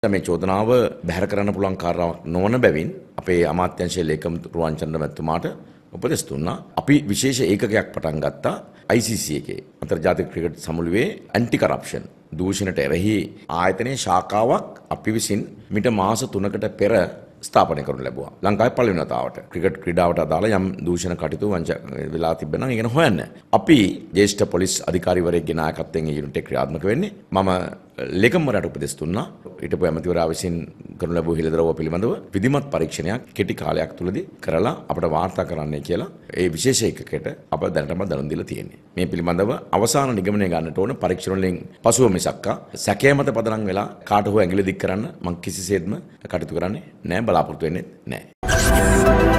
මේ චෝදනාව බැහැර කරන්න පුළුවන් කාරණාවක් නොවන බැවින් අපේ අමාත්‍යාංශයේ ලේකම් රුවන් චන්ද්‍ර මැතිතුමාට උපදෙස් දුන්නා. අපි විශේෂ ඒකකයක් පටන් ගත්තා ICC එකේ අන්තර්ජාතික ක්‍රිකට් සමුළුවේ ඇන්ටි කරප්ෂන් දූෂණයට එරෙහි ආයතනයේ ශාඛාවක් අපි විසින් මිට මාස 3කට පෙර ස්ථාපනය කරනු ලැබුවා. ලංකාවේ පළවෙනි වතාවට ක්‍රිකට් ක්‍රීඩාවට අදාළ යම් දූෂණ කටයුතු වෙලා තිබෙනවා නම් ඒක හොයන්න. අපි ජ්‍යෙෂ්ඨ පොලිස් අධිකාරිවරයෙක්ගේ නායකත්වයෙන් ඒ යුනිට් එක ක්‍රියාත්මක වෙන්නේ. මම ලේකම්වරයාට උපදෙස් දුන්නා. ඊටපොය ඇමතිවරයා විසින් කරනු ලැබූ හිලදරව්ව පිළිබඳව විධිමත් පරීක්ෂණයක් කෙටි කාලයක් තුලදී කරලා අපට වාර්තා කරන්නයි කියලා ඒ විශේෂ ඒකකයට අප දැනටම දැනුම් දීලා තියෙන්නේ. මේ පිළිබඳව අවසාන නිගමනය ගන්නට ඕන පරීක්ෂණ වලින් පසුව මිසක්කා සැකය මත පදනම් වෙලා කාට හෝ ඇඟිලි දික් කරන්න මම කිසිසේත්ම කටයුතු කරන්නේ නැහැ, බලාපොරොත්තු වෙන්නේ නැහැ.